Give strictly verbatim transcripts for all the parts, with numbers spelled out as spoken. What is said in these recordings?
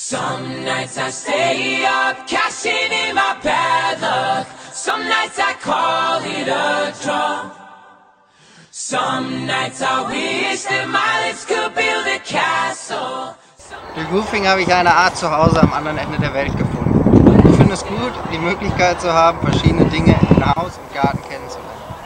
Some nights I stay up, cashing in my bad luck. Some nights I call it a draw. Some nights I wish that my lips could build a castle. Durch Woofing habe ich eine Art Zuhause am anderen Ende der Welt gefunden. Ich finde es gut, die Möglichkeit zu haben, verschiedene Dinge in Haus und Garten kennenzulernen.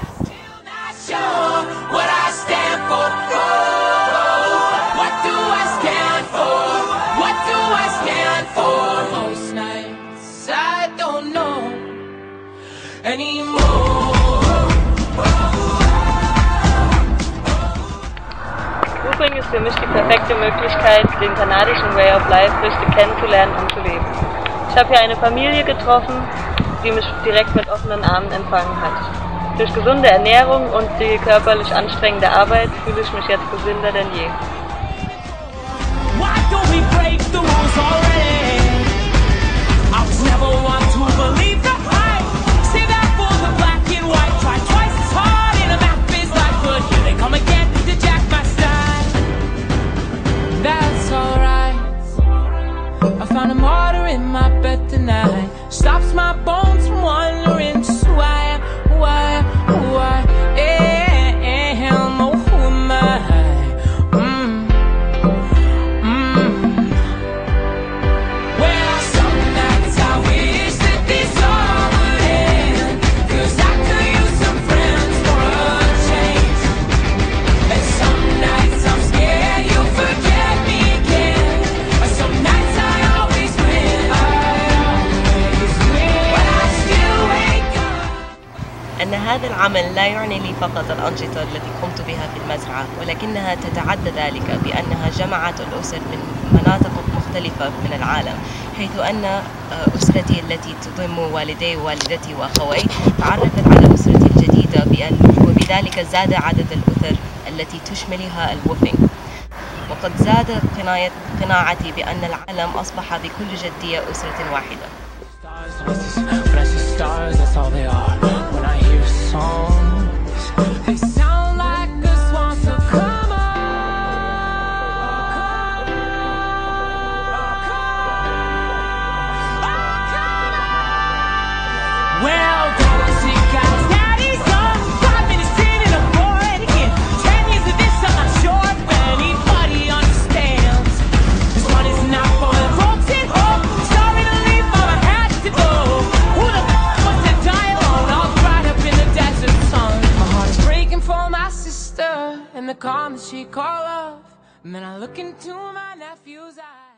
Woofing ist für mich die perfekte Möglichkeit, den kanadischen Way of Life richtig kennenzulernen und zu leben. Ich habe hier eine Familie getroffen, die mich direkt mit offenen Armen empfangen hat. Durch gesunde Ernährung und die körperlich anstrengende Arbeit fühle ich mich jetzt gesünder denn je. Stops my bones from wondering just why, why, why am, oh, who am I? Mm, mm. Well, some nights I wish that this all would end, 'cause I could use some friends for a change. And some nights I'm scared you'll forget me again, but some nights I always win. أن هذا العمل لا يعني لي فقط الأنشطة التي قمت بها في المزرعة، ولكنها تتعدى ذلك بأنها جمعت الأسر من مناطق مختلفة من العالم، حيث أن أسرتي التي تضم والدي ووالدتي وأخوي تعرفت على أسرتي الجديدة، وبذلك زاد عدد الأسر التي تشملها الووفينج. وقد زاد قناعتي بأن العالم أصبح بكل جدية أسرة واحدة. They sound like a swan, so come on. Well, don't see guys, daddy's on. Five minutes in and I'm bored again. Ten years of this, I'm not sure if anybody understands. This one is not for the folks at home. Sorry to leave, but I had to go. Who the f wants to die alone? All dried up in the desert sun. My heart is breaking for my sister and the calm that she call love. And then I look into my nephew's eyes.